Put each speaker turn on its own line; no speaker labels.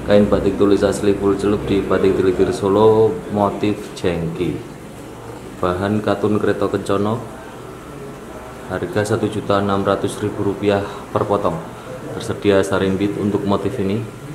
Kain batik tulis asli full celup di Batik Telipir Solo, motif jengki. Bahan katun Kreto Kencono. Harga Rp1.600.000 per potong. Tersedia sarimbit untuk motif ini.